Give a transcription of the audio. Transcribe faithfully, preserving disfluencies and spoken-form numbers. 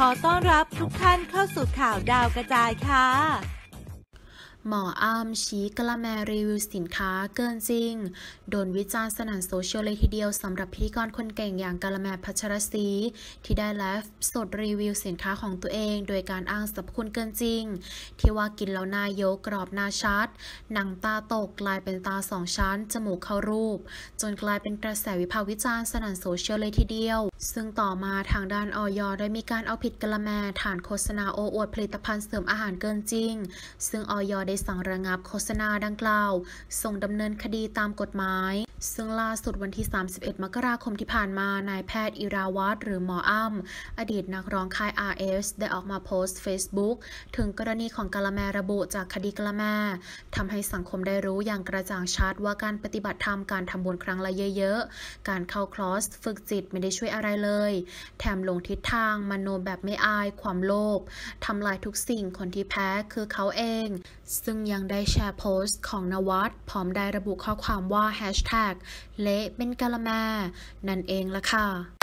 อต้อนรับทุกท่านเข้าสู่ข่าวดาวกระจายค่ะหมออ้ำชี้กะละแมรีวิวสินค้าเกินจริงโดนวิจารณ์สนั่นโซเชียลเลยทีเดียวสำหรับพิธีกรคนเก่งอย่างกะละแมพัชรศรีที่ได้ไลฟ์สดรีวิวสินค้าของตัวเองโดยการอ้างสรรพคุณเกินจริงที่ว่ากินแล้วหน้ายกกรอบหน้าชัดหนังตาตกกลายเป็นตาสองชั้นจมูกเข้ารูปจนกลายเป็นกระแสวิพากษ์วิจารณ์สนั่นโซเชียลเลยทีเดียวซึ่งต่อมาทางด้านอย.ได้มีการเอาผิดกะละแมฐานโฆษณาโอ้อวดผลิตภัณฑ์เสริมอาหารเกินจริงซึ่งอย.ได้สั่งระงับโฆษณาดังกล่าวส่งดำเนินคดีตามกฎหมายซึ่งล่าสุดวันที่สามสิบเอ็ดมกราคมที่ผ่านมานายแพทย์อิราวัฒน์หรือหมออ้ำอดีตนักร้องค่าย อาร์ เอส ได้ออกมาโพสต์ Facebook ถึงกรณีของกะละแมระบุจากคดีกะละแมทำให้สังคมได้รู้อย่างกระจ่างชัดว่าการปฏิบัติธรรมการทำบุญครั้งละเยอะๆการเข้าคลอสฝึกจิตไม่ได้ช่วยอะไรเลยแถมลงทิศทางมโนแบบไม่อายความโลภทำลายทุกสิ่งคนที่แพ้คือเขาเองซึ่งยังได้แชร์โพสต์ของนวัดพร้อมได้ระบุข้อความว่า แฮชแท็ก เละเป็นกะละแมนั่นเองล่ะค่ะ